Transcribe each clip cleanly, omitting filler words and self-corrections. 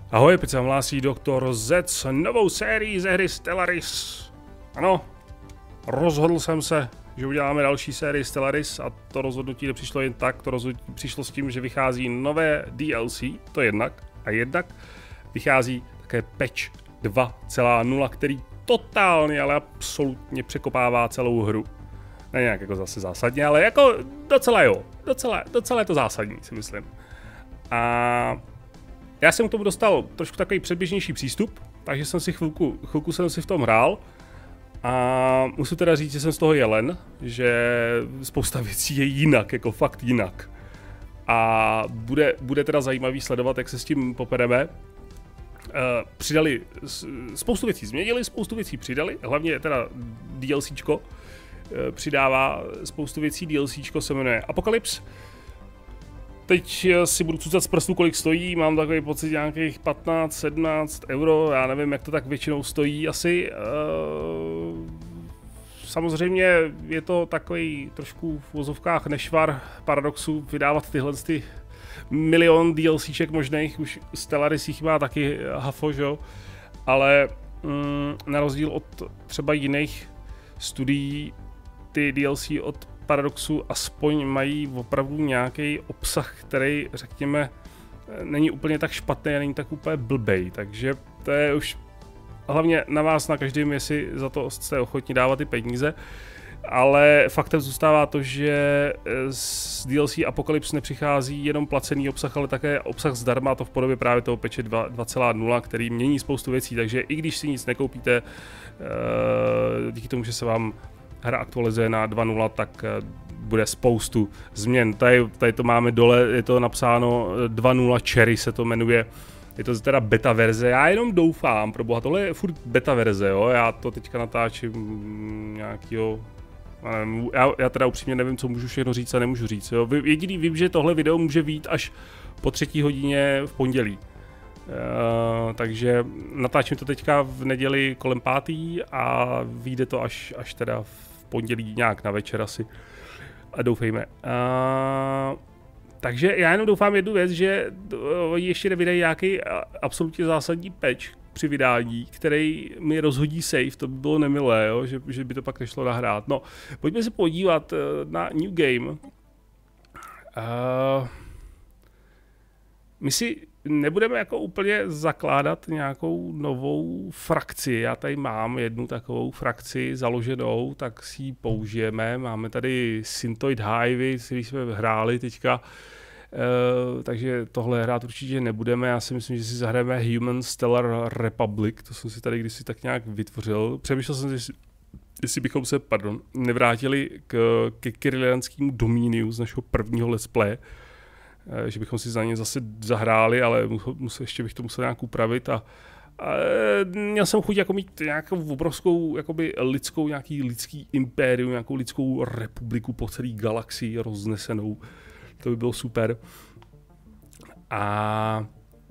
Ahoj, teď se vám hlásí Dr. Z s novou sérií ze hry Stellaris. Ano, rozhodl jsem se, že uděláme další sérii Stellaris a to rozhodnutí nepřišlo jen tak, to rozhodnutí přišlo s tím, že vychází nové DLC, to jednak, a jednak vychází také patch 2.0, který totálně, ale absolutně překopává celou hru. Ne nějak jako zase zásadně, ale jako docela jo, docela je to zásadní, si myslím. A já jsem k tomu dostal trošku takový předběžnější přístup, takže jsem si chvilku jsem si v tom hrál. A musím teda říct, že jsem z toho jelen, že spousta věcí je jinak, jako fakt jinak. A bude teda zajímavý sledovat, jak se s tím popereme. Přidali, spoustu věcí změnili, spoustu věcí přidali, hlavně teda DLCčko přidává spoustu věcí, DLCčko se jmenuje Apocalypse. Teď si budu cucat z prstů, kolik stojí, mám takový pocit nějakých 15-17 euro, já nevím, jak to tak většinou stojí asi. Samozřejmě je to takový trošku v vozovkách nešvar paradoxu vydávat tyhle milion DLCček možných, už Stellaris jich má taky hafo, že jo? Ale na rozdíl od třeba jiných studií, ty DLC od Paradoxu aspoň mají opravdu nějaký obsah, který, řekněme, není úplně tak špatný a není tak úplně blbej, takže to je už hlavně na vás, na každém, jestli za to jste ochotní dávat ty peníze, ale faktem zůstává to, že z DLC Apocalypse nepřichází jenom placený obsah, ale také obsah zdarma, to v podobě právě toho patche 2.0, který mění spoustu věcí, takže i když si nic nekoupíte, díky tomu, že se vám hra aktualizuje na 2.0, tak bude spoustu změn. Tady to máme dole, je to napsáno 2.0 Cherry se to jmenuje. Je to teda beta verze, já jenom doufám, proboha, tohle je furt beta verze, jo, já to teďka natáčím nějakýho, já teda upřímně nevím, co můžu všechno říct a nemůžu říct, jo. Jediný vím, že tohle video může vyjít až po 3. hodině v pondělí. Takže natáčím to teďka v neděli kolem 5. a vyjde to až teda v pondělí nějak na večer asi. A doufejme. Takže já jenom doufám jednu věc, že ještě nevydají nějaký absolutně zásadní patch při vydání, který mi rozhodí save, to by bylo nemilé, jo? Že by to pak nešlo nahrát. No, pojďme se podívat na New Game. My si nebudeme jako úplně zakládat nějakou novou frakci. Já tady mám jednu takovou frakci založenou, tak si ji použijeme. Máme tady Synthoid Hive, který jsme hráli teďka, takže tohle hrát určitě nebudeme. Já si myslím, že si zahrajeme Human Stellar Republic, to jsem si tady kdysi tak nějak vytvořil. Přemýšlel jsem, jestli bychom se, nevrátili ke kyrillanskému domíniu z našeho prvního let's play, že bychom si za ně zase zahráli, ale ještě bych to musel nějak upravit a měl jsem chuť jako mít nějakou obrovskou jakoby nějaký lidský impérium, nějakou lidskou republiku po celé galaxii roznesenou. To by bylo super. A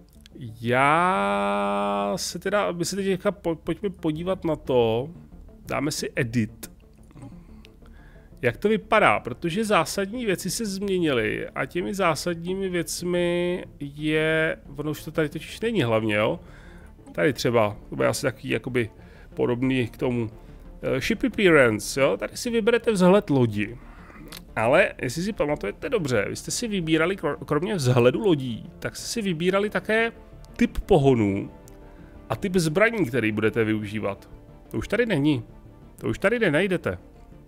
my se teď pojďme podívat na to, dáme si edit. Jak to vypadá, protože zásadní věci se změnily a těmi zásadními věcmi ono už to tady totiž není hlavně, jo. Tady třeba, to bude asi takový jakoby podobný k tomu ship appearance, jo. Tady si vyberete vzhled lodi. Ale jestli si pamatujete dobře, vy jste si vybírali kromě vzhledu lodí, tak jste si vybírali také typ pohonů a typ zbraní, který budete využívat. To už tady není, to už tady nenajdete.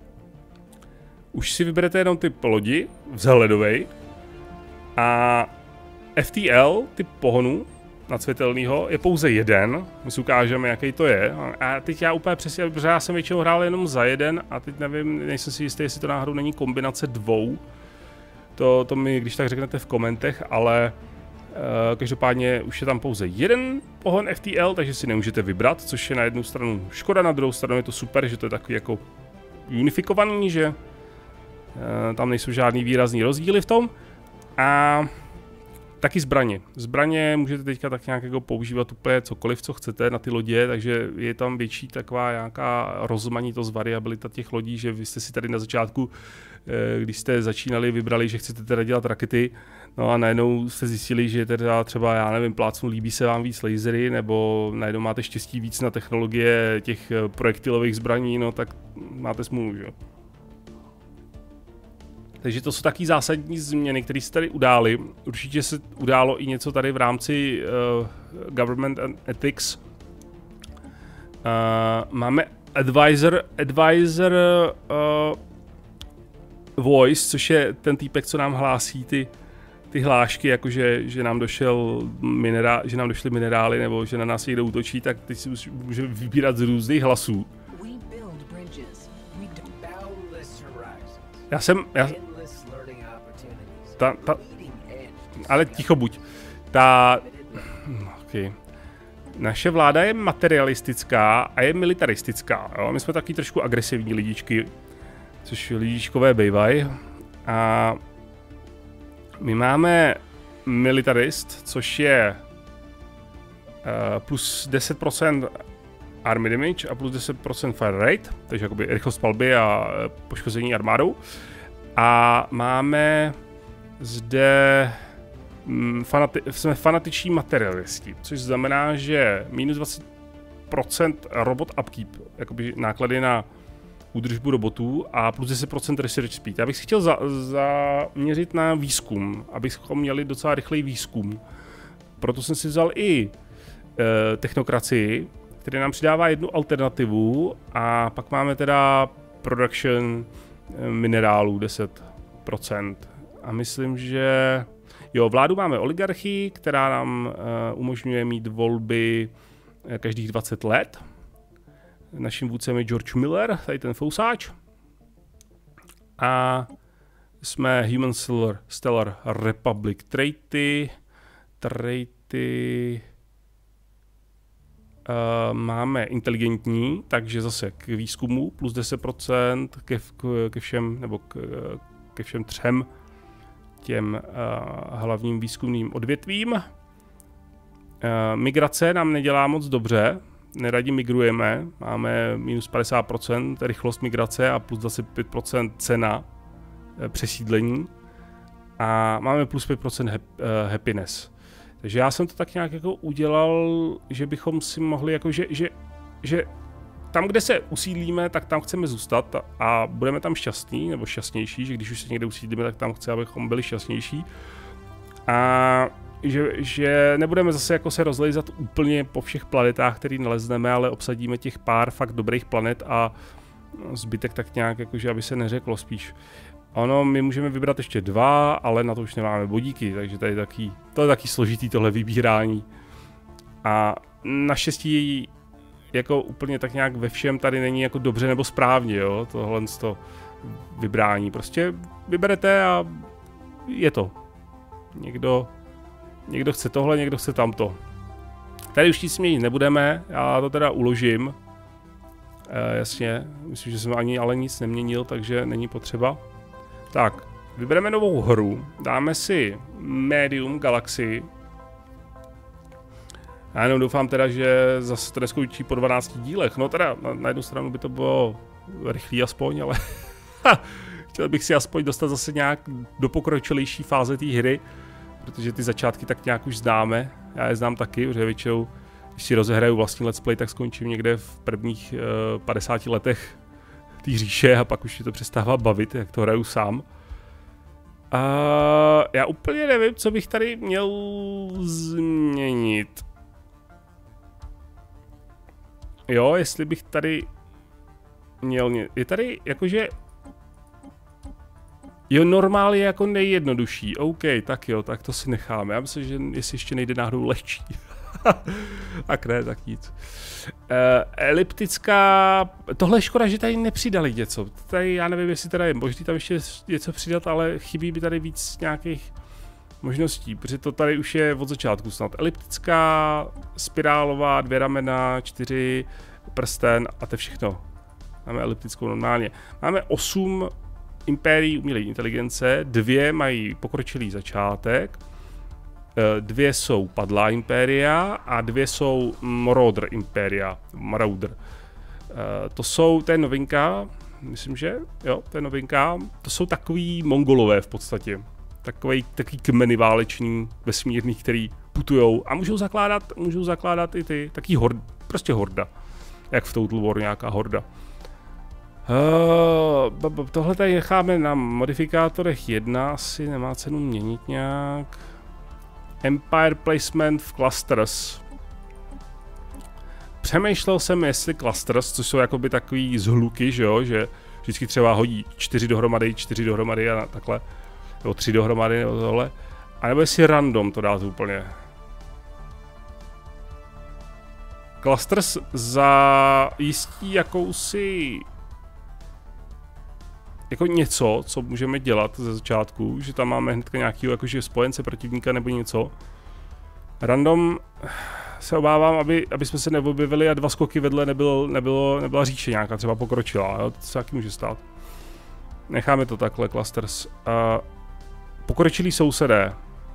Už si vyberete jenom typ lodi, vzhledovej, a FTL, typ pohonu nadsvětelného, je pouze jeden. My si ukážeme, jaký to je. A teď já úplně přesně, protože já jsem většinou hrál jenom za jeden a teď nevím, nejsem si jistý, jestli to náhodou není kombinace dvou. To mi když tak řeknete v komentech, ale každopádně už je tam pouze jeden pohon FTL, takže si nemůžete vybrat, což je na jednu stranu škoda, na druhou stranu je to super, že to je takový jako unifikovaný, že tam nejsou žádný výrazný rozdíly v tom. A Taky zbraně. Zbraně můžete teďka tak nějak jako používat úplně cokoliv, co chcete na ty lodě, takže je tam větší taková nějaká rozmanitost, variabilita těch lodí, že vy jste si tady na začátku, když jste začínali, vybrali, že chcete teda dělat rakety, no a najednou jste zjistili, že teda třeba, já nevím, plácnu, líbí se vám víc lasery, nebo najednou máte štěstí víc na technologie těch projektilových zbraní, no tak máte smůlu, že jo. Takže to jsou taky zásadní změny, které se tady udály. Určitě se událo i něco tady v rámci Government and Ethics. Máme advisor voice, což je ten týpek, co nám hlásí ty hlášky, jakože že nám že nám došly minerály nebo že na nás někdo útočí, tak teď si můžeme vybírat z různých hlasů. Ale ticho buď. Okay. Naše vláda je materialistická a je militaristická. Jo? My jsme taky trošku agresivní lidičky, což lidičkové bejvaj. A my máme militarist, což je plus 10% army damage a plus 10% fire rate, takže jakoby rychlost palby a poškození armádou. A máme zde jsme fanatiční materialisti, což znamená, že minus 20% robot upkeep, jakoby náklady na údržbu robotů a plus 10% research speed. Já bych si chtěl zaměřit na výzkum, abychom měli docela rychlej výzkum. Proto jsem si vzal i technokracii, který nám přidává jednu alternativu a pak máme teda production minerálů 10%. A myslím, že jo, vládu máme oligarchii, která nám umožňuje mít volby každých 20 let. Naším vůdcem je George Miller, tady ten fousáč. A jsme Human Stellar Republic. Traity máme inteligentní, takže zase k výzkumu plus 10% ke všem, nebo ke všem třem těm hlavním výzkumným odvětvím. Migrace nám nedělá moc dobře, neradi migrujeme, máme minus 50% rychlost migrace a plus 25% cena přesídlení a máme plus 5% happiness. Takže já jsem to tak nějak jako udělal, že bychom si mohli jako, že tam, kde se usídlíme, tak tam chceme zůstat a budeme tam šťastní nebo šťastnější, že když už se někde usídlíme, tak tam chci, abychom byli šťastnější. A že nebudeme zase jako se rozlejzat úplně po všech planetách, který nalezneme, ale obsadíme těch pár fakt dobrých planet a zbytek tak nějak, jakože aby se neřeklo spíš. Ono, my můžeme vybrat ještě 2, ale na to už nemáme bodíky, takže to je taky složitý tohle vybírání. A naštěstí jako úplně tak nějak ve všem tady není jako dobře nebo správně, jo, tohle to vybrání. Prostě vyberete a je to. Někdo chce tohle, někdo chce tamto. Tady už nic měnit nebudeme, já to teda uložím. Jasně, myslím, že jsem ani ale nic neměnil, takže není potřeba. Tak, vybereme novou hru, dáme si Medium Galaxy. Já jenom doufám teda, že zase to neskončí po 12 dílech. No teda, na jednu stranu by to bylo rychlý aspoň, ale chtěl bych si aspoň dostat zase nějak do pokročilejší fáze té hry, protože ty začátky tak nějak už známe. Já je znám taky, protože většinou, když si rozehraju vlastní let's play, tak skončím někde v prvních 50 letech té říše a pak už mi to přestává bavit, jak to hraju sám. Já úplně nevím, co bych tady měl změnit. Jo, jestli bych tady měl... Je tady jakože... Jo, normál je jako nejjednodušší. OK, tak jo, tak to si necháme. Já myslím, že jestli ještě nejde náhodou lehčí. Tak ne, tak nic. Eliptická... Tohle je škoda, že tady nepřidali něco. Tady já nevím, jestli teda je možný tam ještě něco přidat, ale chybí by tady víc nějakých možností, protože to tady už je od začátku snad. Eliptická, spirálová, 2 ramena, 4 prsten a to je všechno. Máme eliptickou normálně. Máme 8 impérií umělé inteligence, 2 mají pokročilý začátek 2 jsou Padlá impéria a 2 jsou Marauder impéria. Marauder. To je novinka, myslím, že jo, to je novinka. To jsou takový Mongolové v podstatě. Takový kmeny váleční, vesmírný, který putujou a můžou zakládat i ty, taký prostě horda. Jak v Total War nějaká horda. Tohle tady necháme na modifikátorech 1, asi nemá cenu měnit nějak. Empire placement v clusters. Přemýšlel jsem, jestli clusters, což jsou jakoby takový zhluky, že jo, že vždycky třeba hodí 4 dohromady a takhle, nebo 3 dohromady, nebo tohle. A nebo jestli random to dát úplně. Clusters zajistí jakousi jako něco, co můžeme dělat ze začátku, že tam máme hnedka nějakýho jakože spojence protivníka nebo něco. Random se obávám, aby jsme se neobjevili a 2 skoky vedle nebyla říše nějaká třeba pokročilá, jo? To se taky může stát. Necháme to takhle, clusters. Pokročilí sousedé.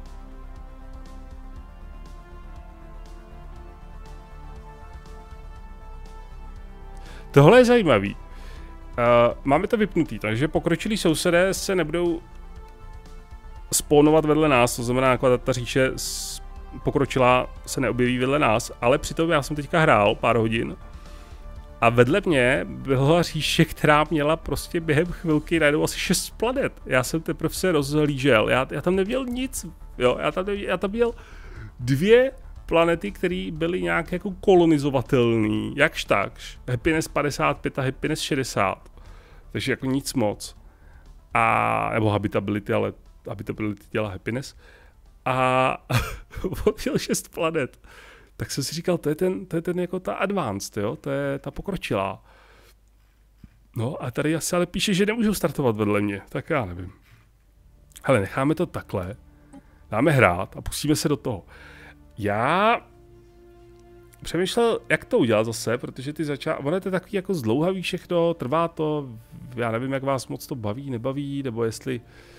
Tohle je zajímavý. Máme to vypnutý, takže pokročilí sousedé se nebudou spawnovat vedle nás, to znamená, jako ta říše pokročilá se neobjeví vedle nás, ale přitom já jsem teďka hrál pár hodin a vedle mě byla říše, která měla prostě během chvilky najednou asi 6 planet. Já jsem teprve se rozhlížel, já tam neměl nic, jo, já tam měl 2 planety, které byly nějak jako kolonizovatelné, jakž takž. Happiness 55 a Happiness 60. Takže jako nic moc. Nebo habitability, ale habitability dělá Happiness. A on měl 6 planet. Tak jsem si říkal, to je ten jako ta advanced, jo? To je ta pokročilá. No a tady asi ale píše, že nemůžu startovat vedle mě, tak já nevím. Hele, necháme to takhle, dáme hrát a pustíme se do toho. Já přemýšlel, jak to udělat zase, protože ono je to takový jako zdlouhavý všechno, trvá to, já nevím, jak vás moc to baví, nebaví, nebo jestli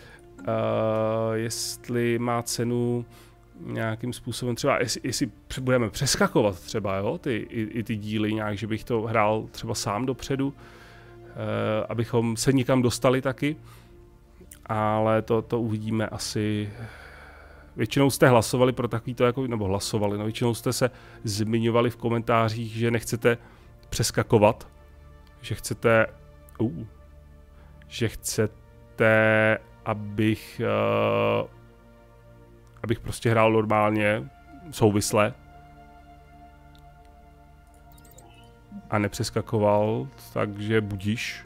má cenu nějakým způsobem, třeba jestli budeme přeskakovat třeba, jo, ty díly nějak, že bych to hrál třeba sám dopředu, abychom se někam dostali taky, ale to uvidíme asi. Většinou jste hlasovali pro takovýto, jako, nebo hlasovali, no většinou jste se zmiňovali v komentářích, že nechcete přeskakovat, že chcete, abych prostě hrál normálně, souvisle a nepřeskakoval, takže budiš.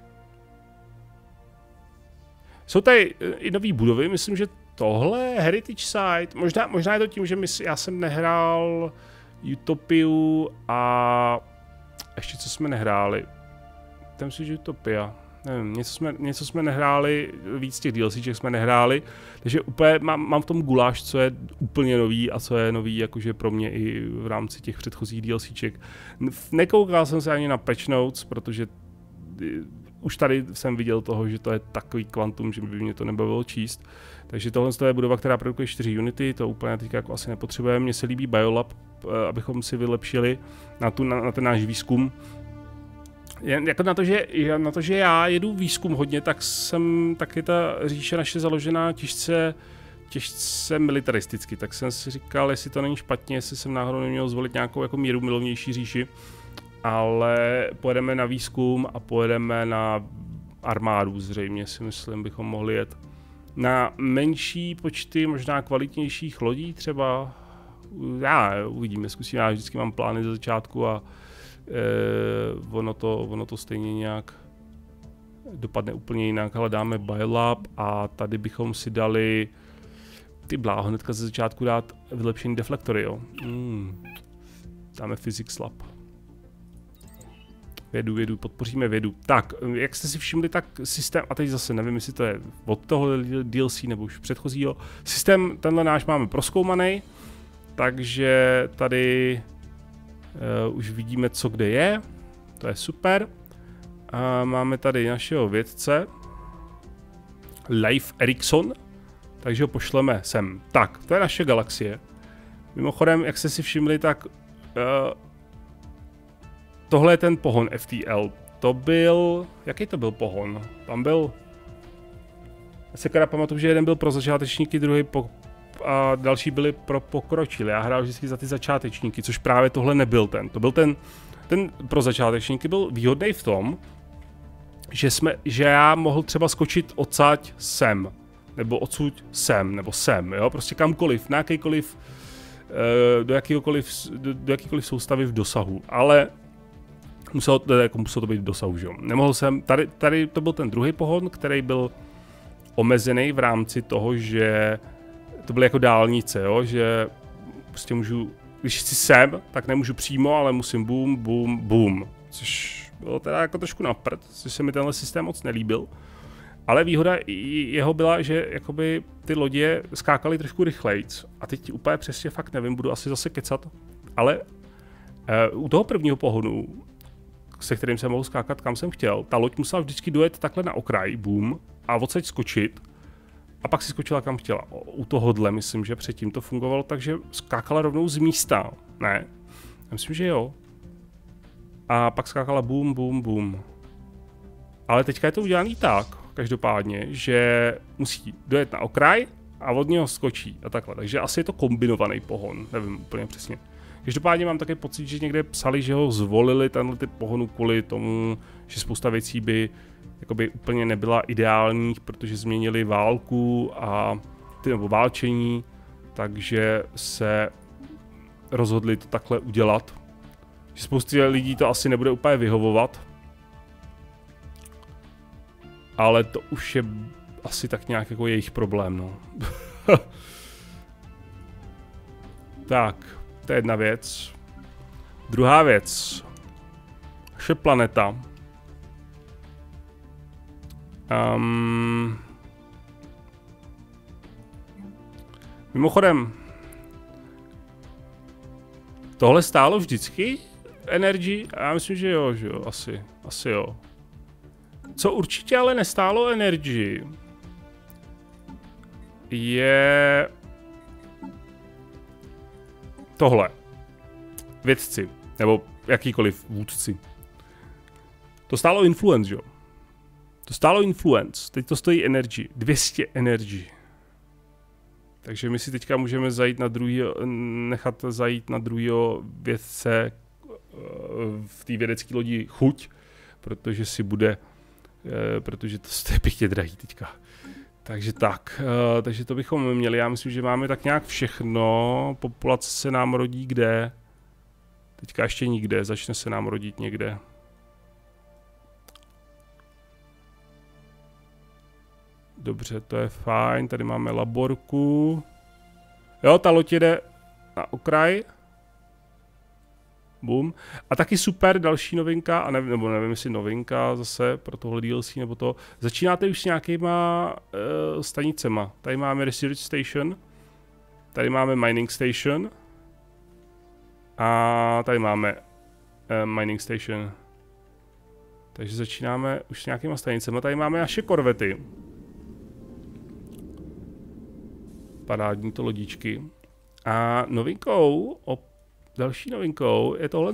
Jsou tady i nový budovy, myslím, že tohle Heritage Site, možná je to tím, že já jsem nehrál Utopiu a ještě co jsme nehráli. Tam si, že Utopia. Nevím, něco jsme nehráli, víc těch DLCček jsme nehráli, takže úplně mám v tom guláš, co je úplně nový a co je nový jakože pro mě i v rámci těch předchozích DLCček. Nekoukal jsem se ani na patch notes, protože už tady jsem viděl toho, že to je takový kvantum, že by mě to nebavilo číst. Takže tohle je budova, která produkuje 4 unity, to úplně teďka jako asi nepotřebujeme. Mně se líbí Biolab, abychom si vylepšili na ten náš výzkum. Jako na to, že já jedu výzkum hodně, tak je ta říše naše založená těžce militaristicky. Tak jsem si říkal, jestli to není špatně, jestli jsem náhodou neměl zvolit nějakou jako míru milovnější říši. Ale pojedeme na výzkum a pojedeme na armádu, zřejmě si myslím, bychom mohli jet. Na menší počty, možná kvalitnějších lodí třeba. Já uvidíme, zkusím, já vždycky mám plány ze začátku a ono to stejně nějak dopadne úplně jinak, ale dáme Biolab a tady bychom si dali ty bláho hnedka ze začátku dát vylepšení deflektory, jo. Dáme Physics Lab. Vědu, podpoříme vědu. Tak, jak jste si všimli, tak systém, a teď zase nevím, jestli to je od toho DLC nebo už předchozího, systém tenhle náš máme prozkoumaný, takže tady už vidíme, co kde je, to je super. A máme tady našeho vědce, Leif Erikson, Takže ho pošleme sem. Tak, to je naše galaxie. Mimochodem, jak jste si všimli, tak tohle je ten pohon FTL. To byl... Jaký to byl pohon? Tam byl... Já si teda pamatuju, že jeden byl pro začátečníky, druhý a další byli pro pokročilé. Já hrál vždycky za ty začátečníky, což právě tohle nebyl ten. To byl ten pro začátečníky byl výhodný v tom, že já mohl třeba skočit odsaď sem, nebo odsud sem, nebo sem, jo, prostě kamkoliv, na jakýkoliv, do jakýkoliv soustavy v dosahu, ale muselo to být v dosahu, že jo. Nemohl jsem, tady to byl ten druhý pohon, který byl omezený v rámci toho, že to byly jako dálnice, jo, že prostě můžu, když chci sem, tak nemůžu přímo, ale musím boom, boom, boom, což bylo teda jako trošku na prd, což se mi tenhle systém moc nelíbil. Ale výhoda jeho byla, že jakoby ty lodě skákaly trošku rychlejc. A teď úplně přesně fakt nevím, budu asi zase kecat. Ale u toho prvního pohonu, se kterým jsem mohl skákat kam jsem chtěl, ta loď musela vždycky dojet takhle na okraj, boom, a odsaď skočit. A pak si skočila kam chtěla. U tohohle myslím, že předtím to fungovalo, takže skákala rovnou z místa. Ne? Já myslím, že jo. A pak skákala boom, boom, boom. Ale teďka je to udělaný tak, každopádně, že musí dojet na okraj a od něho skočí a takhle. Takže asi je to kombinovaný pohon, nevím úplně přesně. Každopádně mám také pocit, že někde psali, že ho zvolili tenhle typ pohonu kvůli tomu, že spousta věcí by jakoby úplně nebyla ideálních, protože změnili válku a nebo válčení, takže se rozhodli to takhle udělat. Že spoustě lidí to asi nebude úplně vyhovovat. Ale to už je asi tak nějak jako jejich problém, no. Tak, to je jedna věc. Druhá věc. Naše planeta. Mimochodem, tohle stálo vždycky Energy? Já myslím, že jo, asi jo. Co určitě ale nestálo Energy, je tohle. Vědci, nebo jakýkoliv vůdci. To stálo Influence, jo. To stálo Influence, teď to stojí Energy, 200 Energy. Takže my si teďka můžeme zajít na nechat zajít na druhýho vědce v té vědecké lodi chuť, protože si bude, protože to je pěkně drahý teďka. Takže tak, takže to bychom měli, já myslím, že máme tak nějak všechno, populace se nám rodí kde? Teďka ještě nikde, začne se nám rodit někde. Dobře, to je fajn, tady máme laborku. Jo, ta loď jede na okraj. Boom. A taky super, další novinka, a nevím, jestli novinka zase pro tohle DLC nebo to. Začínáte už s nějakýma stanicema. Tady máme Research Station, tady máme Mining Station a tady máme Mining Station. Takže začínáme už s nějakýma stanicema. Tady máme naše korvety. Parádní to lodičky. A další novinkou je tohle.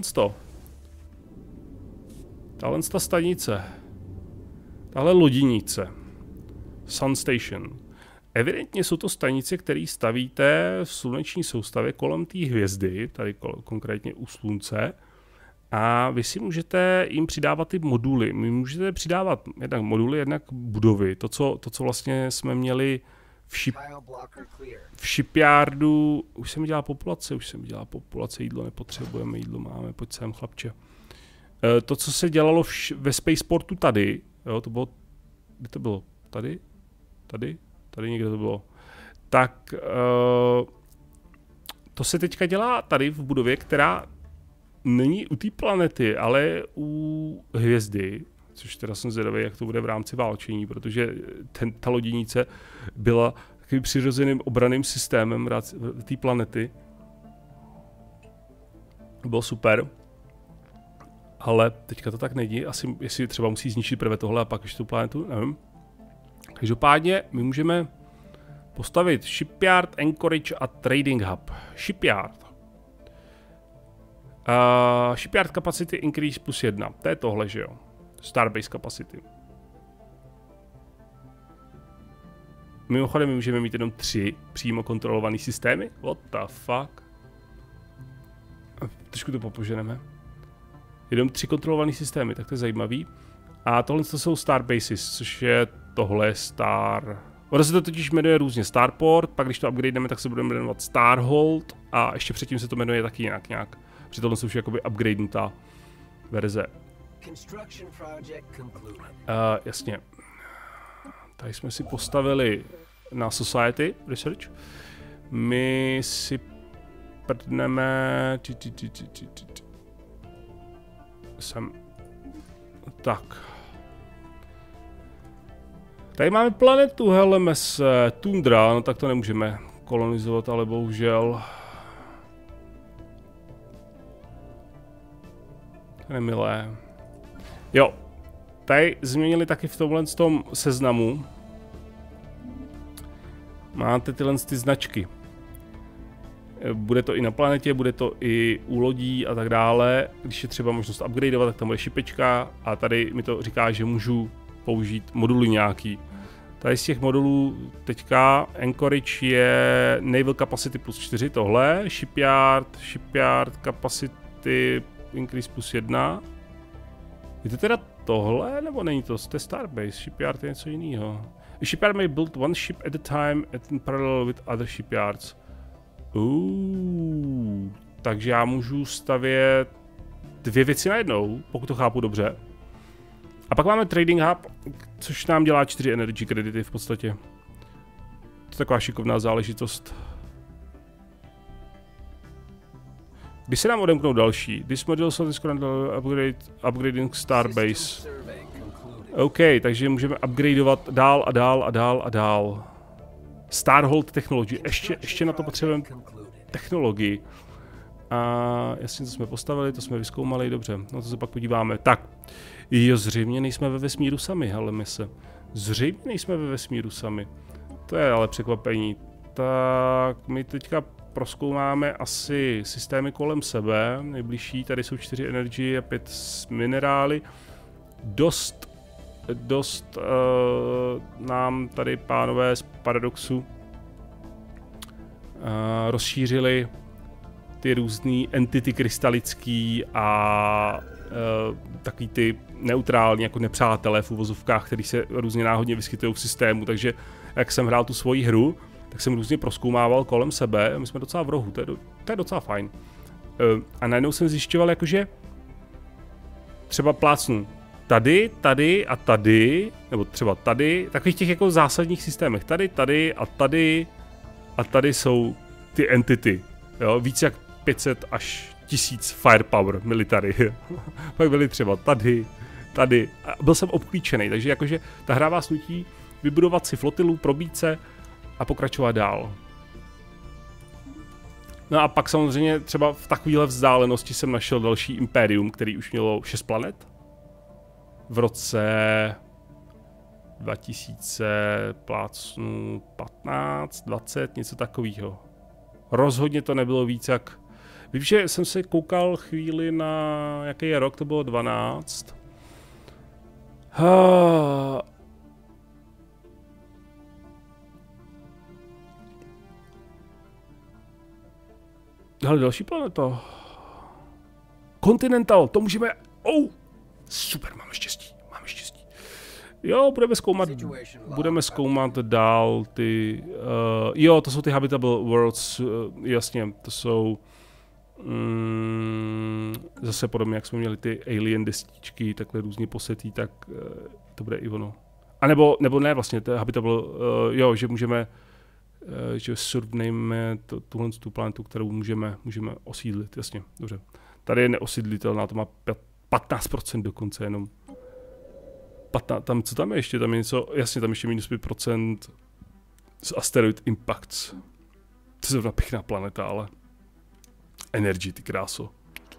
Tahle stanice. Tahle lodinice. Sun Station. Evidentně jsou to stanice, které stavíte v sluneční soustavě kolem té hvězdy, tady konkrétně u slunce. A vy si můžete jim přidávat ty moduly. My můžete přidávat jednak moduly, jednak budovy. To, co vlastně jsme měli v shipyardu. Už jsem dělal populace, jídlo nepotřebujeme, jídlo máme, pojď sem chlapče. To, co se dělalo ve Spaceportu tady, jo, to bylo, kde to bylo? Tady někde to bylo. Tak to se teďka dělá tady v budově, která není u té planety, ale u hvězdy, což teda jsem zvědavý, jak to bude v rámci válčení, protože ta lodinice byla takovým přirozeným obranným systémem té planety. Bylo super, ale teďka to tak není, asi jestli třeba musí zničit prvé tohle a pak ještě tu planetu, nevím. Každopádně my můžeme Postavit shipyard, anchorage a trading hub. Shipyard. Shipyard capacity increase +1. To je tohle, že jo? Starbase capacity. Mimochodem, my můžeme mít jenom 3 přímo kontrolované systémy. What the fuck? Trošku to popoženeme. Jenom 3 kontrolované systémy, tak to je zajímavý. A tohle to jsou Starbases, což je tohle Star... Ono se to totiž jmenuje různě Starport, pak když to upgradeneme, tak se budeme jmenovat Starhold a ještě předtím se to jmenuje taky nějak. Při tohle jsou už jakoby upgradenutá verze. Jasně. Tady jsme si postavili na Society Research. My si prdneme... Sem. Tak. Tady máme planetu Helmes Tundra, no tak to nemůžeme kolonizovat, ale bohužel. To je nemilé. Jo, tady změnili taky v tomhle tom seznamu. Máte tyhle ty značky. Bude to i na planetě, bude to i u lodí a tak dále. Když je třeba možnost upgradeovat, tak tam bude šipečka a tady mi to říká, že můžu použít moduly nějaký. Tady z těch modulů teďka Anchorage je Naval Capacity +4, tohle, Shipyard Capacity Increase +1. Je to teda tohle, nebo není to? To je Starbase, Shipyard je něco jiného. A shipyard may build one ship at a time in parallel with other shipyards. Takže já můžu stavět 2 věci najednou, pokud to chápu dobře. A pak máme Trading Hub, což nám dělá 4 energy kredity v podstatě. To je taková šikovná záležitost. Kdy se nám odemknou další? This module is upgrading Starbase. OK, takže můžeme upgradeovat dál a dál a dál a dál. Starhold Technology, ještě na to potřebujeme technologii. A jasně, to jsme postavili, to jsme vyzkoumali, dobře, no to se pak podíváme. Tak, jo, zřejmě nejsme ve vesmíru sami, hele se. Zřejmě nejsme ve vesmíru sami. To je ale překvapení. Tak, my teďka prozkoumáme asi systémy kolem sebe, nejbližší, tady jsou 4 energy a 5 minerály. Dost nám tady pánové z Paradoxu rozšířili ty různý entity krystalický a takový ty neutrální jako nepřátelé v uvozovkách, který se různě náhodně vyskytují v systému, takže jak jsem hrál tu svoji hru, tak jsem různě prozkoumával kolem sebe a my jsme docela v rohu, to je docela fajn. A najednou jsem zjišťoval jakože třeba plácnu tady a tady, nebo třeba tady, takových těch jako zásadních systémech, tady a tady jsou ty entity, jo, víc jak 500 až 1000 firepower military. Pak byly třeba tady. A byl jsem obklíčený, takže jakože ta hra vás nutí vybudovat si flotilu, probít se a pokračovat dál. No a pak samozřejmě třeba v takovéhle vzdálenosti jsem našel další impérium, který už mělo 6 planet. V roce 2015, 20, něco takového. Rozhodně to nebylo víc jak... Vím, že jsem se koukal chvíli na... jaký je rok, to bylo 12. Ale další planeta. Continental, to můžeme... Super, máme štěstí. Jo, budeme zkoumat dál ty... jo, to jsou ty Habitable Worlds, jasně, to jsou... zase podobně, jak jsme měli ty alien destičky, takhle různě posetý, tak to bude i ono. A nebo ne vlastně, to je Habitable, jo, že můžeme, že survnejme tu planetu, kterou můžeme osídlit, jasně, dobře. Tady je neosídlitelná, to má 15% dokonce jenom. Co tam je ještě? Tam je něco, jasně, tam ještě -5% z Asteroid Impacts. To je zrovna pěkná planeta, ale... Energy, ty kráso.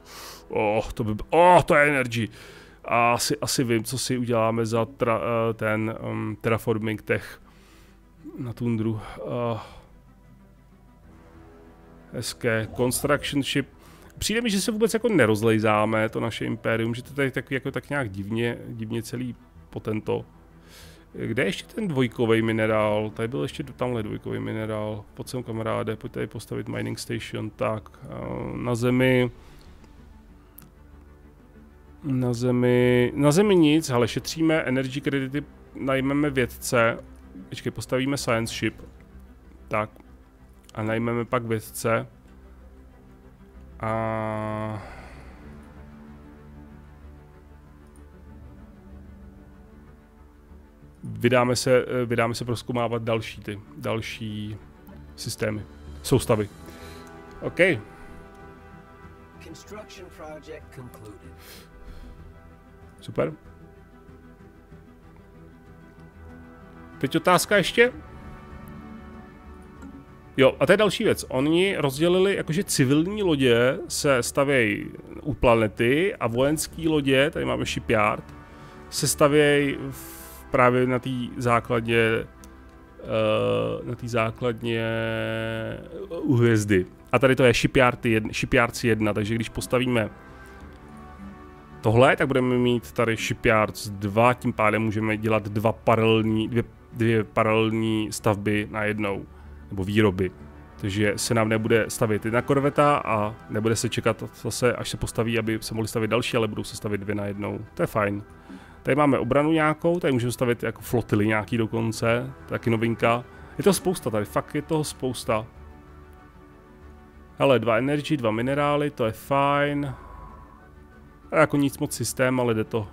To je Energy. A asi vím, co si uděláme za ten Terraforming Tech. Na tundru. Hezké. Construction ship. Přijde mi, že se vůbec jako nerozlejzáme, to naše impérium, že to tady tak nějak divně celý potento. Kde je ještě ten dvojkový minerál? Tady byl ještě tamhle dvojkový minerál. Pojď sem, kamaráde, pojď tady postavit mining station. Tak, na zemi nic, ale šetříme energy kredity, najmeme vědce. Počkej, postavíme science ship. Tak. A najmeme pak vědce. A... Vydáme se prozkoumávat další systémy, soustavy. OK. Super. Teď otázka ještě. Jo, a to je další věc. Oni rozdělili, jakože civilní lodě se stavějí u planety a vojenské lodě, tady máme shipyard, se stavějí právě na té základně u hvězdy. A tady to je Shipyards 1, takže když postavíme tohle, tak budeme mít tady Shipyards 2, tím pádem můžeme dělat dvě paralelní stavby na jednou, nebo výroby. Takže se nám nebude stavět jedna korveta a nebude se čekat zase, až se postaví, aby se mohly stavit další, ale budou se stavit dvě na jednou. To je fajn. Tady máme obranu nějakou, tady můžeme stavit jako flotily nějaký dokonce, to je taky novinka. Je to spousta tady, fakt je toho spousta. Hele, 2 energy, 2 minerály, to je fajn. A jako nic moc systém, ale jde to.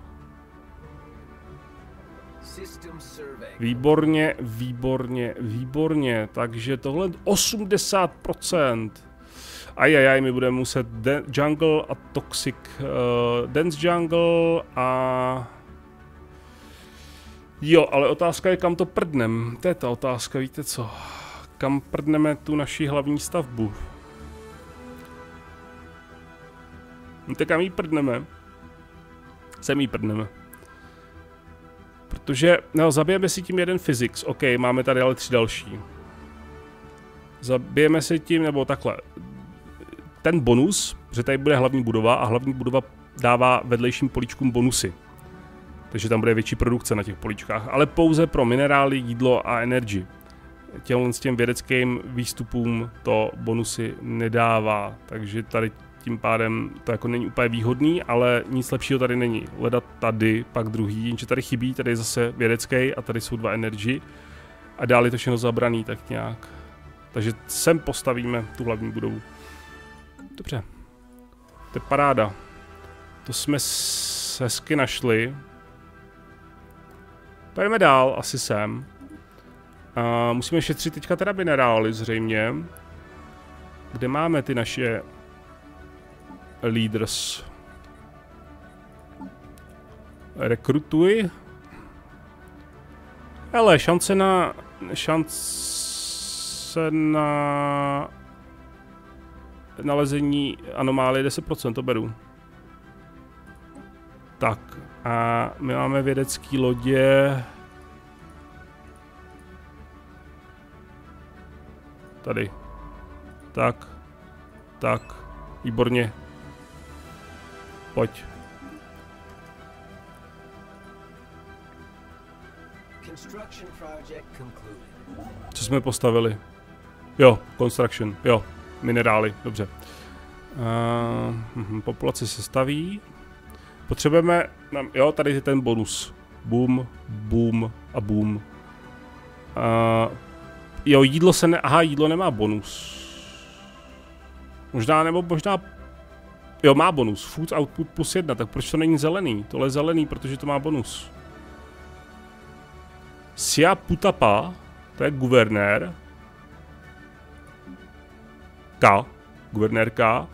Výborně, takže tohle 80%. Ajajaj, my budeme muset jungle a toxic, dense jungle a... Jo, ale otázka je, kam to prdnem. To je ta otázka, víte co? Kam prdneme tu naši hlavní stavbu? Víte, kam jí prdneme? Sem jí prdneme. Protože, no, zabijeme si tím jeden physics, OK, máme tady ale 3 další. Zabijeme si tím, nebo takhle. Ten bonus, že tady bude hlavní budova a hlavní budova dává vedlejším políčkům bonusy. Takže tam bude větší produkce na těch políčkách, ale pouze pro minerály, jídlo a energy. S těm vědeckým výstupům to bonusy nedává, takže tady tím pádem to jako není úplně výhodný, ale nic lepšího tady není. Leda tady, pak druhý, jenže tady chybí, tady je zase vědecký a tady jsou 2 energy a dál je to všechno zabraný tak nějak. Takže sem postavíme tu hlavní budovu. Dobře, to je paráda. To jsme hezky našli. Pojďme dál, asi sem. Musíme šetřit teďka teda minerály zřejmě. Kde máme ty naše leaders? Rekrutuj. Hele, šance na nalezení anomálie 10%, to beru. Tak, a my máme vědecké lodě. Tady. Tak, výborně. Pojď. Co jsme postavili? Jo, construction, jo, minerály, dobře. Populace se staví. Potřebujeme, jo, tady je ten bonus. Boom, boom a boom. Jo, jídlo se aha, jídlo nemá bonus. Možná, jo, má bonus. Food output +1, tak proč to není zelený? Tohle je zelený, protože to má bonus. Sia Putapa, to je guvernér. Guvernérka.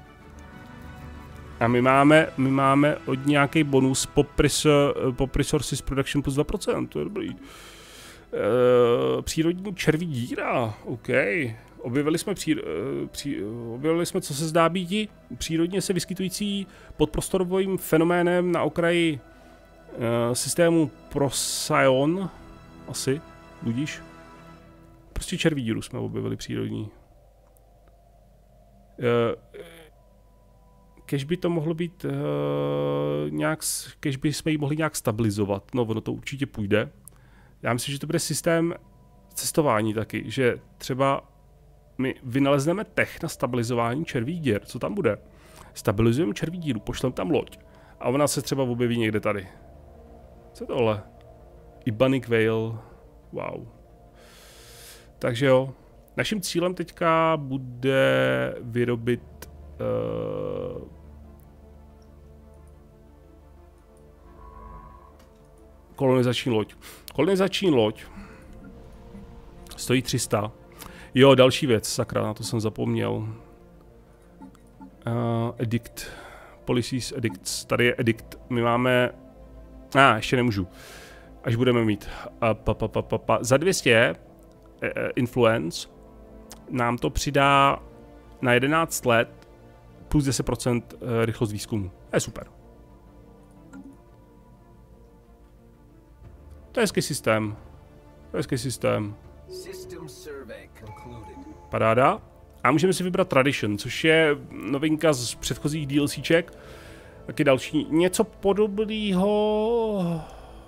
A my máme od nějaký bonus po resources production plus 2%, to je dobrý. Přírodní červí díra, OK. Objevili jsme, co se zdá být přírodně se vyskytující podprostorovým fenoménem na okraji systému Procyon, asi, budíš. prostě červí díru jsme objevili přírodní. Kež by to mohlo být kež by jsme ji mohli nějak stabilizovat. No, ono to určitě půjde. Já myslím, že to bude systém cestování taky, že třeba my vynalezneme tech na stabilizování červých děr. Co tam bude? Stabilizujeme červí díru, pošleme tam loď a ona se třeba objeví někde tady. Co je tohle? Ibanic Whale. Wow. Takže jo. Naším cílem teďka bude vyrobit kolonizační loď. Kolonizační loď stojí 300. Jo, další věc, sakra, na to jsem zapomněl. Edict. Policies edicts. Tady je edict. My máme... ještě nemůžu. Až budeme mít. Za 200 influence nám to přidá na 11 let plus 10% rychlost výzkumu. To je super. To je hezký systém. To je hezký systém. Paráda. A můžeme si vybrat Tradition, což je novinka z předchozích DLCček. Taky další. Něco podobného.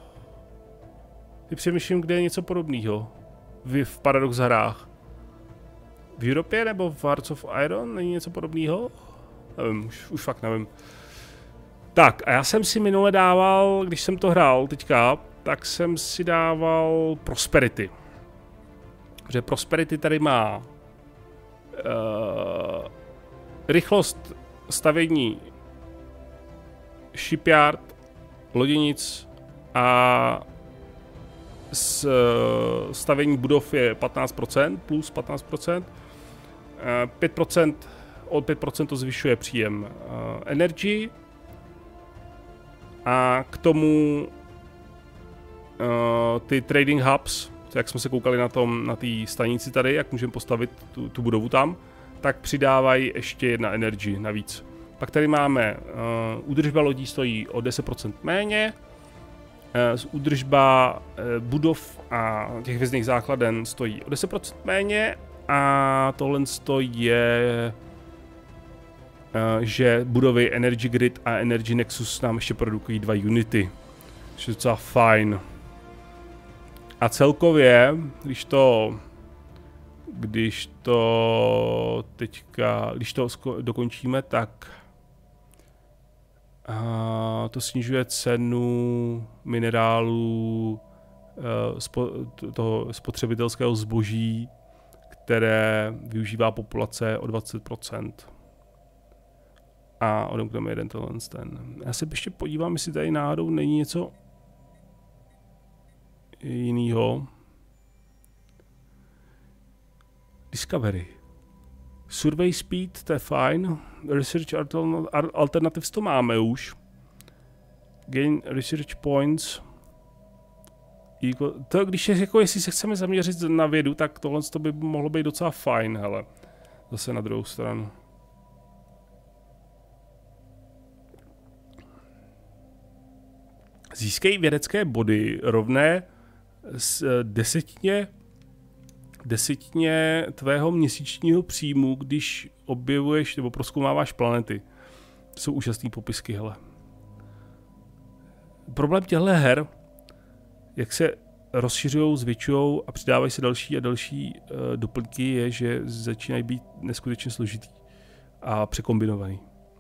Ty přemýšlím, kde je něco podobného. V Paradox hrách. V Evropě nebo v Hearts of Iron není něco podobného? Nevím, už fakt nevím. Tak a já jsem si minule dával, když jsem to hrál teďka, tak jsem si dával Prosperity. Protože Prosperity tady má rychlost stavění shipyard, loděnic a stavění budov je 15%, plus 15%. 5%, od 5% to zvyšuje příjem energy. A k tomu ty trading hubs, jak jsme se koukali na té stanici tady, jak můžeme postavit tu budovu tam, tak přidávají ještě jedna energy navíc. Pak tady máme údržba lodí stojí o 10% méně, údržba budov a těch hvězdných základen stojí o 10% méně a tohle je, že budovy Energy Grid a Energy Nexus nám ještě produkují 2 unity, což je docela fajn. A celkově, když to dokončíme, tak to snižuje cenu minerálů toho spotřebitelského zboží, které využívá populace o 20%. A odemkneme jeden ten. Já se ještě podívám, jestli tady náhodou není něco jinýho. Discovery. Survey speed, to je fajn. Research alternatives to máme už. Gain research points. To, když je, jako, jestli se chceme zaměřit na vědu, tak tohle by mohlo být docela fajn, hele. Zase na druhou stranu. Získej vědecké body rovné s desetně tvého měsíčního příjmu, když objevuješ nebo prozkoumáváš planety. To jsou úžasné popisky, hele. Problém těchto her, jak se rozšiřují, zvětšují a přidávají se další a další doplňky, je, že začínají být neskutečně složitý a překombinovaný.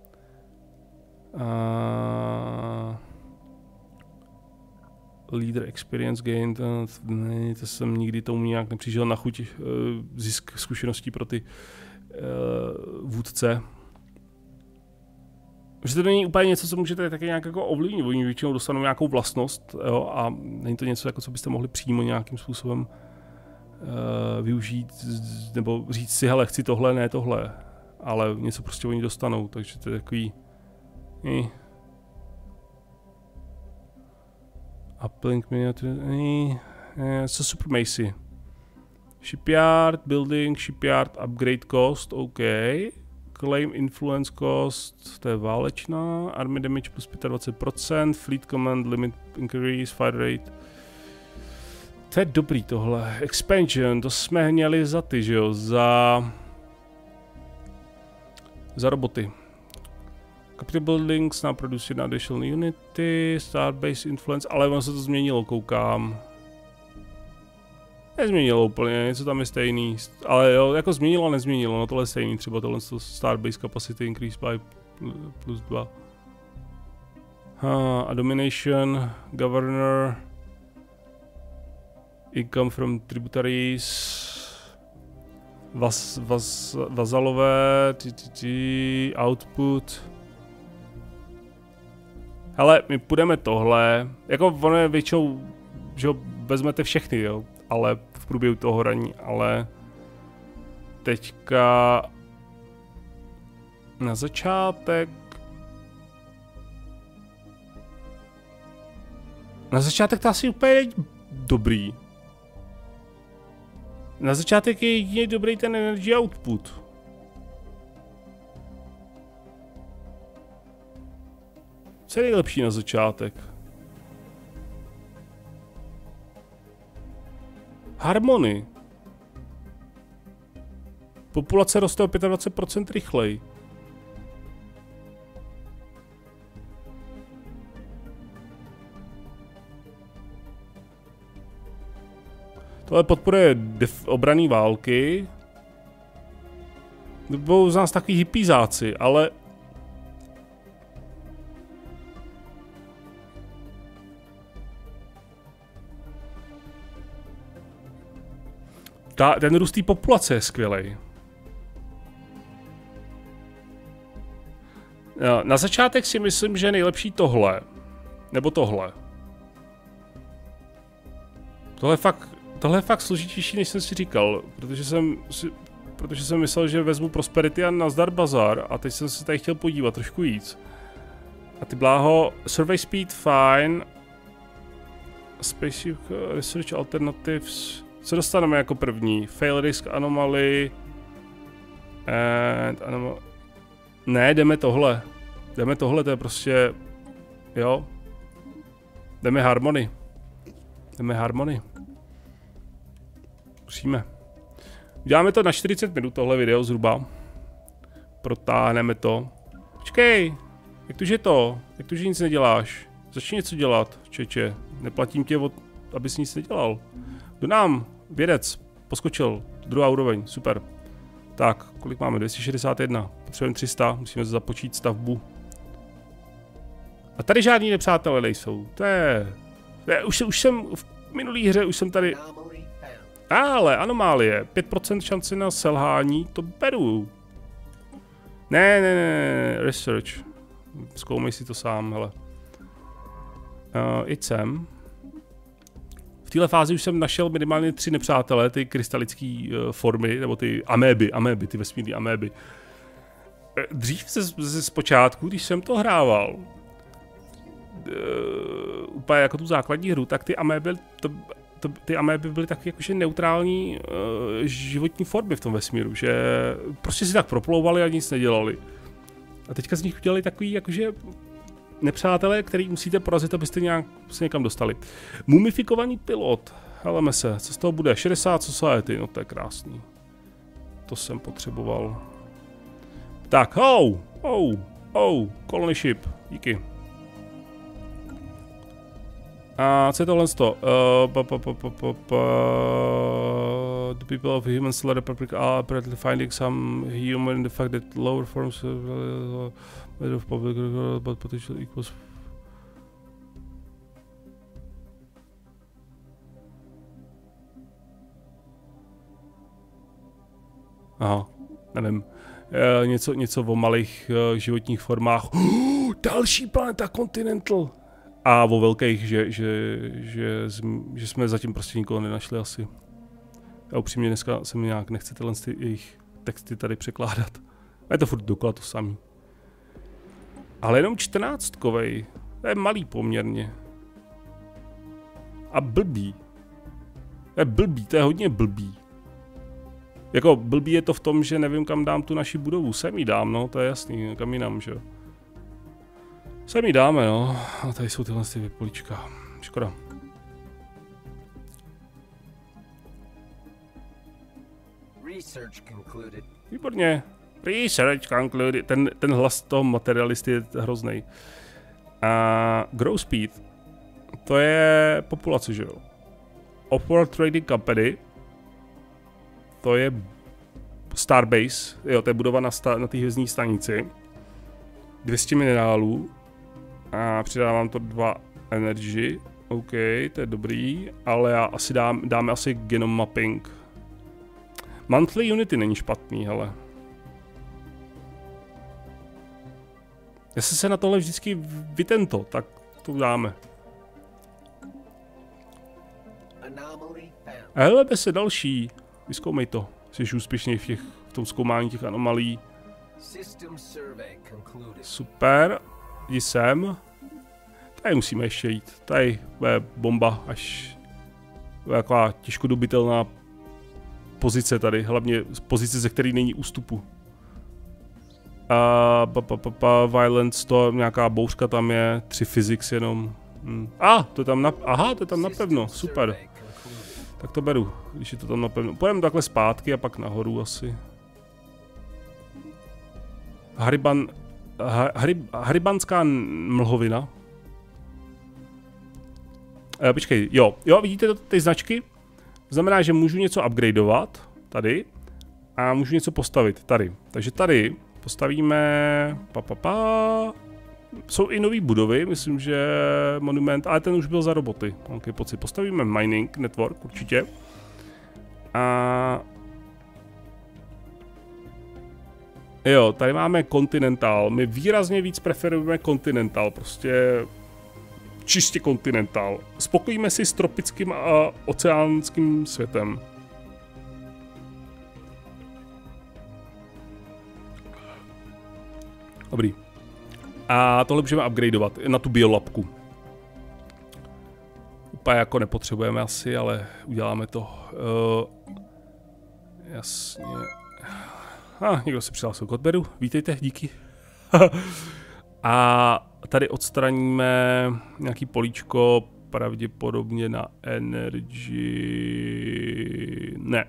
Leader experience gain, to jsem nikdy tomu nějak nepřišel na chuť, zisk zkušeností pro ty vůdce. Že to není úplně něco, co můžete taky nějak jako ovlivnit, oni většinou dostanou nějakou vlastnost, jo, a není to něco, jako co byste mohli přímo nějakým způsobem využít, nebo říct si, hele, chci tohle, ne tohle, ale něco prostě oni dostanou, takže to je takový... Uplink miniature, co supremacy. Shipyard, building, shipyard, upgrade cost, OK. Claim influence cost, to je válečná. Army damage plus 25%, fleet command limit increase, fire rate. To je dobrý tohle. Expansion, to jsme měli za ty, že jo? Za roboty. Capital Buildings, now producing additional unity, Starbase Influence, ale ono se to změnilo, koukám. Nezměnilo úplně, něco tam je stejný, ale jo, jako změnilo a nezměnilo, no tohle je stejný, třeba tohle Starbase Capacity Increase by plus 2. A Domination, Governor, Income from Tributaries, vazalové, output. Hele, my půjdeme tohle, jako ono je většinou, že vezmete všechny, jo, ale v průběhu toho hraní, ale teďka na začátek to asi úplně není dobrý. Na začátek je jedině dobrý ten energy output. Co je nejlepší na začátek? Harmony. Populace roste o 25% rychleji. Tohle podporuje obranné války. Budou z nás takový hippízáci, ale ten růst té populace je skvělej. Na začátek si myslím, že je nejlepší tohle. Nebo tohle. Tohle je fakt složitější, než jsem si říkal, protože jsem myslel, že vezmu Prosperity a nazdar bazar a teď jsem se tady chtěl podívat trošku víc. A ty bláho, Survey Speed fine, Spaceship Research Alternatives, co dostaneme jako první? Fail Risk Anomaly, ne, jdeme tohle, to je prostě, jo, jdeme Harmony. Musíme. Děláme to na 40 minut, tohle video zhruba. Protáhneme to. Počkej, jak to, že nic neděláš? Začni něco dělat, čeče. Neplatím tě, abys nic nedělal. Kdo nám? Vědec. Poskočil. Druhá úroveň, super. Tak, kolik máme? 261. Potřebujeme 300, musíme započít stavbu. A tady žádní nepřátelé nejsou. To je už jsem v minulý hře, už jsem tady. Ale anomálie, 5% šance na selhání, to beru. Ne, research. Zkoumej si to sám, hele. Jď sem. V téhle fázi už jsem našel minimálně 3 nepřátelé, ty krystalické formy, nebo ty améby, ty vesmírné améby. Dřív z počátku, když jsem to hrával, úplně jako tu základní hru, tak ty améby byly taky jakože neutrální životní formy v tom vesmíru, že prostě si tak proplouvali a nic nedělali. A teďka z nich udělali takový jakože nepřátelé, který musíte porazit, abyste se někam dostali. Mumifikovaný pilot. Heleme se, co z toho bude? 60 society, no to je krásný. To jsem potřeboval. Tak, colony ship, díky. A co je tohle z toho? The people of Human Solar Republic are apparently finding some humor in the fact that lower forms of public but potential equals. Aha, nevím. Něco o malých životních formách. Další planeta Continental! A o velkých, že jsme zatím prostě nikoho nenašli asi. A upřímně dneska se mi nějak nechce tyhle jejich texty tady překládat. A je to furt dokola to samý. Ale jenom 14kovej. To je malý poměrně. A blbý. To je hodně blbý. Jako blbý je to v tom, že nevím kam dám tu naši budovu. Sem ji dám, no, to je jasný, kam jinam, že jo. Sem ji dáme, no. A tady jsou tyhle vypolíčka. Škoda. Výborně. Research concluded. Ten hlas toho materialisty je hrozný. A Grow Speed. To je populace, že jo? Offworld Trading Company. To je Starbase. Jo, to je budova na té hvězdní stanici. 200 minerálů. A přidávám to 2 energy. OK, to je dobrý. Ale já asi dáme asi genome mapping. Monthly Unity není špatný, hele. Jestli se na tohle vždycky vytento, tak to dáme. Hele, se další. Vyzkoumej to. Jsi úspěšný v tom zkoumání těch anomalí. Super. Jdi sem. Tady musíme ještě jít. Tady je bomba, až taková těžko dobitelná pozice tady. Hlavně pozice, ze které není ústupu. Violence, to nějaká bouřka tam je, 3 physics jenom. To je tam aha, to je tam napevno, super. Tak to beru, když je to tam napevno. Půjdeme takhle zpátky a pak nahoru asi. Haribanská mlhovina. Počkej, jo, vidíte ty značky? Znamená, že můžu něco upgradeovat, tady. A můžu něco postavit, tady. Takže tady postavíme... Jsou i nové budovy, myslím, že monument, ale ten už byl za roboty. Okay, pocit. Postavíme mining network, určitě. A... Jo, tady máme Continental. My výrazně víc preferujeme Continental, prostě... Čistě Continental. Spokojíme si s tropickým a oceánským světem. Dobrý. A tohle můžeme upgradeovat na tu biolabku. Úplně jako nepotřebujeme asi, ale uděláme to. Jasně. Někdo si přihlásil k odběru. Vítejte, díky. A tady odstraníme nějaký políčko, pravděpodobně na energy... Ne.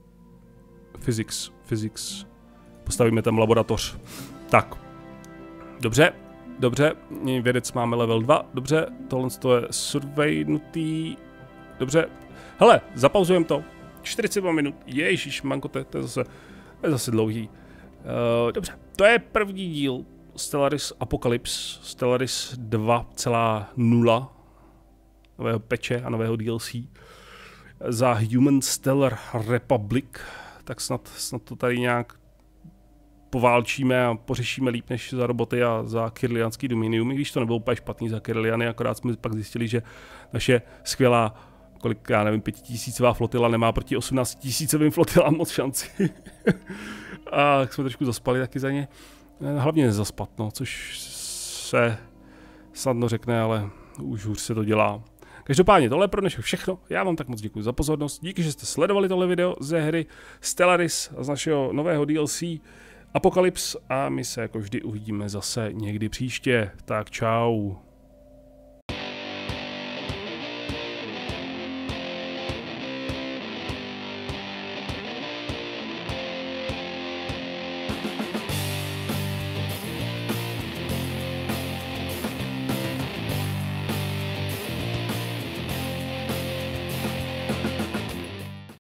Physics. Postavíme tam laboratoř. Tak. Dobře, vědec máme level 2, dobře, tohle je survey nutý, dobře. Hele, zapauzujeme to, 42 minut, ježišmanko, to je zase dlouhý. Dobře, to je první díl Stellaris Apocalypse, Stellaris 2.0, nového patche a nového DLC za Human Stellar Republic, tak snad to tady nějak poválčíme a pořešíme líp než za roboty a za Kirlianský dominium, i když to nebylo úplně špatný za Kirliany, akorát jsme pak zjistili, že naše skvělá, kolik, já nevím, 5000ová flotila nemá proti 18 000 flotilám moc šanci. A jsme trošku zaspali taky za ně. Hlavně nezaspat, no, což se snadno řekne, ale už hůř se to dělá. Každopádně tohle je pro dnešek všechno, já vám tak moc děkuji za pozornost, díky, že jste sledovali tohle video ze hry Stellaris a z našeho nového DLC Apocalypse a my se jako vždy uvidíme zase někdy příště, tak čau.